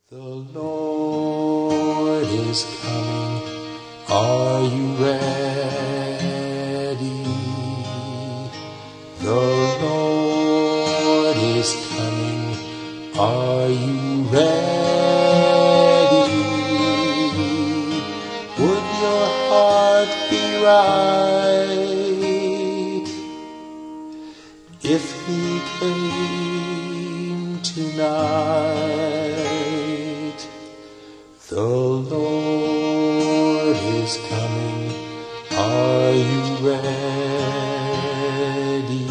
The Lord is coming. Are you ready? The Lord is coming. Are you ready? Would your heart be right if he came tonight? The Lord is coming. Are you ready?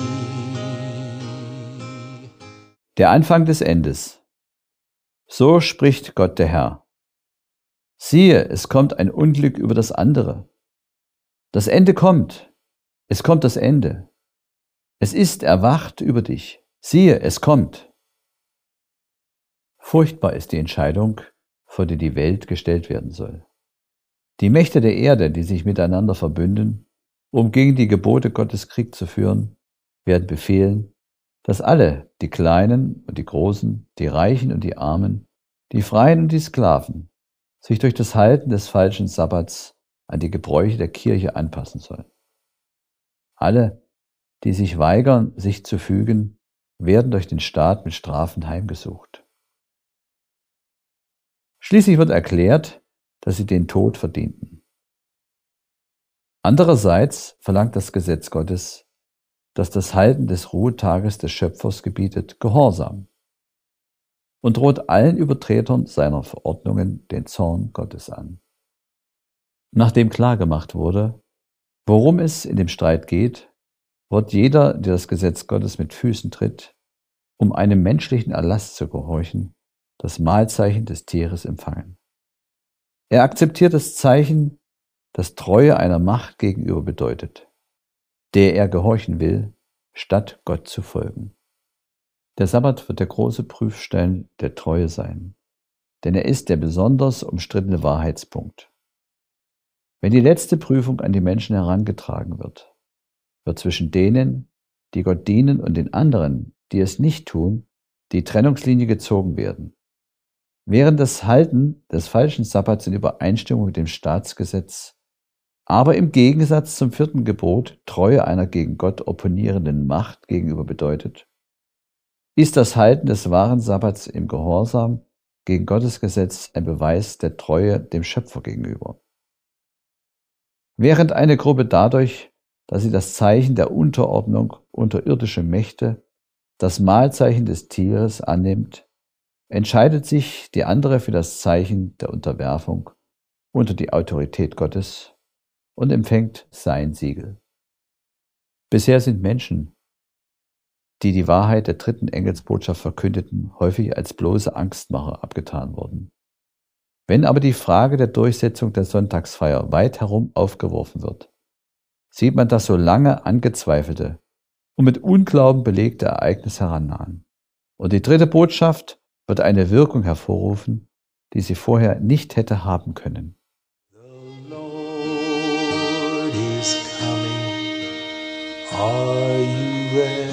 Der Anfang des Endes. So spricht Gott der Herr. Siehe, es kommt ein Unglück über das andere. Das Ende kommt. Es kommt das Ende. Es ist erwacht über dich. Siehe, es kommt. Furchtbar ist die Entscheidung, vor die die Welt gestellt werden soll. Die Mächte der Erde, die sich miteinander verbünden, um gegen die Gebote Gottes Krieg zu führen, werden befehlen, dass alle, die Kleinen und die Großen, die Reichen und die Armen, die Freien und die Sklaven, sich durch das Halten des falschen Sabbats an die Gebräuche der Kirche anpassen sollen. Alle, die sich weigern, sich zu fügen, werden durch den Staat mit Strafen heimgesucht. Schließlich wird erklärt, dass sie den Tod verdienten. Andererseits verlangt das Gesetz Gottes, dass das Halten des Ruhetages des Schöpfers gebietet Gehorsam und droht allen Übertretern seiner Verordnungen den Zorn Gottes an. Nachdem klargemacht wurde, worum es in dem Streit geht, wird jeder, der das Gesetz Gottes mit Füßen tritt, um einem menschlichen Erlass zu gehorchen, das Mahlzeichen des Tieres empfangen. Er akzeptiert das Zeichen, das Treue einer Macht gegenüber bedeutet, der er gehorchen will, statt Gott zu folgen. Der Sabbat wird der große Prüfstein der Treue sein, denn er ist der besonders umstrittene Wahrheitspunkt. Wenn die letzte Prüfung an die Menschen herangetragen wird, wird zwischen denen, die Gott dienen, und den anderen, die es nicht tun, die Trennungslinie gezogen werden. Während das Halten des falschen Sabbats in Übereinstimmung mit dem Staatsgesetz, aber im Gegensatz zum 4. Gebot Treue einer gegen Gott opponierenden Macht gegenüber bedeutet, ist das Halten des wahren Sabbats im Gehorsam gegen Gottes Gesetz ein Beweis der Treue dem Schöpfer gegenüber. Während eine Gruppe dadurch, dass sie das Zeichen der Unterordnung unter irdische Mächte, das Mahlzeichen des Tieres, annimmt, entscheidet sich die andere für das Zeichen der Unterwerfung unter die Autorität Gottes und empfängt sein Siegel. Bisher sind Menschen, die die Wahrheit der 3. Engelsbotschaft verkündeten, häufig als bloße Angstmacher abgetan worden. Wenn aber die Frage der Durchsetzung der Sonntagsfeier weit herum aufgeworfen wird, sieht man das so lange angezweifelte und mit Unglauben belegte Ereignis herannahen. Und die 3. Botschaft wird eine Wirkung hervorrufen, die sie vorher nicht hätte haben können. The Lord is coming. Are you ready?